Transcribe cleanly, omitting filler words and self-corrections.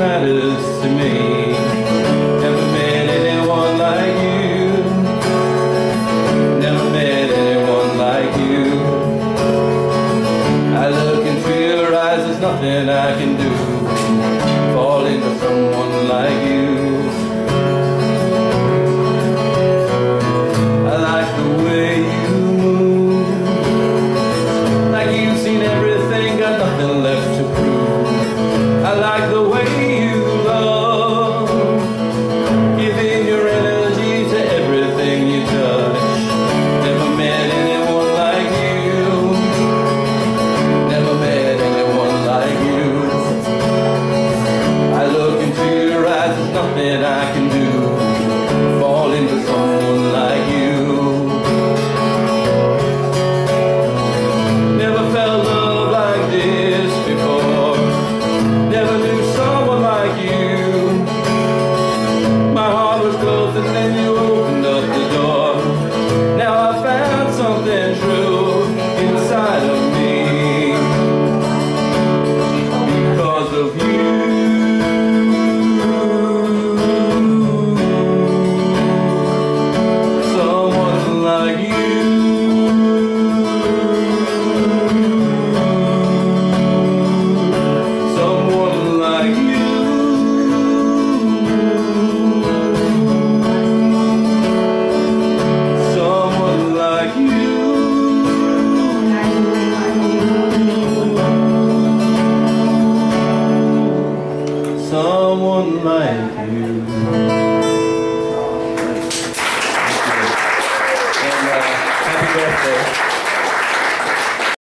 matters to me. Never met anyone like you. Never met anyone like you. I look into your eyes, there's nothing I can do. Fall into someone like you. I like the way you move, like you've seen everything, got nothing left to prove. I like the way you love, giving your energy to everything you touch. Never met anyone like you. Never met anyone like you. I look into your eyes, there's nothing I can do. Fall into someone like you. Never felt love like this before. Never knew someone like you. My heart was closed and then you opened up the door. Now I found something true inside of me because of you. Someone like you. Someone like you. Someone like you. Someone like you. And happy birthday.